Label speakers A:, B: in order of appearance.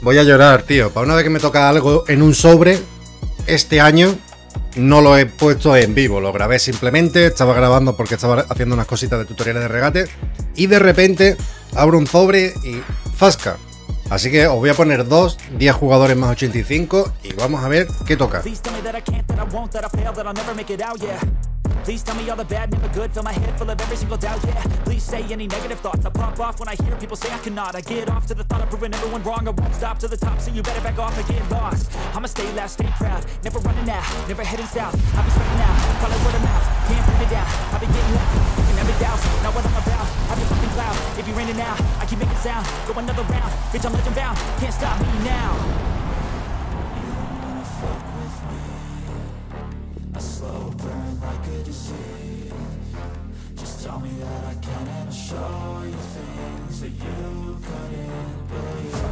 A: Voy a llorar, tío. Para una vez que me toca algo en un sobre, este año no lo he puesto en vivo. Lo grabé simplemente, estaba grabando porque estaba haciendo unas cositas de tutoriales de regate. Y de repente abro un sobre y ¡zasca! Así que os voy a poner 10 jugadores más 85 y vamos a ver qué toca.
B: Please tell me all the bad, never good. Fill my head full of every single doubt, yeah. Please say any negative thoughts. I pop off when I hear people say I cannot. I get off to the thought of proving everyone wrong. I won't stop to the top, so you better back off and get lost. I'ma stay loud, stay proud, never running out, never heading south. I'll be spreading out, follow word of mouth. Can't bring it down, I'll be getting loud. You can never doubt, not what I'm about. I'll be fucking loud, if you're raining out, I keep making sound. Go another round, bitch I'm legend bound. Can't stop me now. You don't wanna fuck with me. A slow burn like a disease. Just tell me that I can and I'll show you things that you